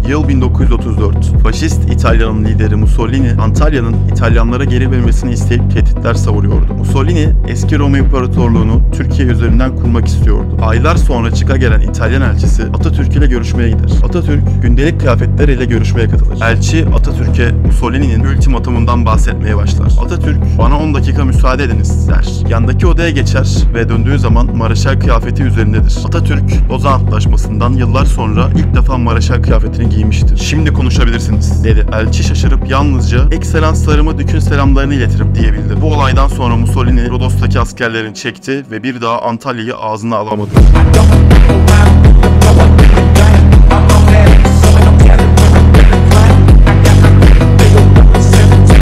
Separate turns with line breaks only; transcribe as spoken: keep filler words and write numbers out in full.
Yıl bin dokuz yüz otuz dört. Faşist İtalya'nın lideri Mussolini, Antalya'nın İtalyanlara geri verilmesini isteyip tehditler savuruyordu. Mussolini, eski Roma İmparatorluğunu Türkiye üzerinden kurmak istiyordu. Aylar sonra çıka gelen İtalyan elçisi Atatürk ile görüşmeye gider. Atatürk, gündelik kıyafetleriyle görüşmeye katılır. Elçi, Atatürk'e Mussolini'nin ultimatumundan bahsetmeye başlar. Atatürk, bana on dakika müsaade ediniz der. Yandaki odaya geçer ve döndüğü zaman Maraşal kıyafeti üzerindedir. Atatürk, Lozan Antlaşması'ndan yıllar sonra ilk defa Maraşal kıyafetini giymiştir. Şimdi konuşabilirsiniz dedi. Elçi şaşırıp yalnızca ekselanslarıma dükün selamlarını iletirim diyebildi. Bu olaydan sonra Mussolini Rodos'taki askerlerini çekti ve bir daha Antalya'yı ağzına alamadı.